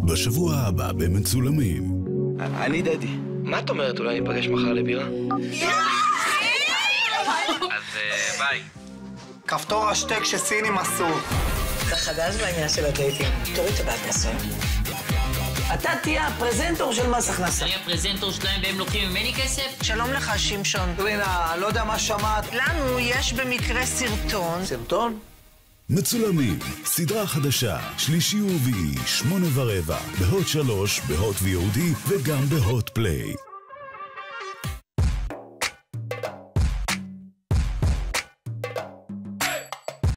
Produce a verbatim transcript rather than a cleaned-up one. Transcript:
בשבוע הבא במצולמים. אני דדי. מה את אומרת? אולי ניפגש מחר לבירה? אז ביי. כפתור השטק שסינים עשו. אתה חדש בעניין של הדייטים. תוריד את הבת עשו. אתה תהיה הפרזנטור של מס הכנסה. אני הפרזנטור שלהם והם לוקחים ממני כסף? שלום לך, שמשון. רינה, לא יודע מה שמעת. לנו יש במקרה סרטון. סרטון? מצולמים, סדרה חדשה, שלישי ורביעי, שמונה ורבע, בהוט שלוש, בהוט וי או די וגם בהוט פליי.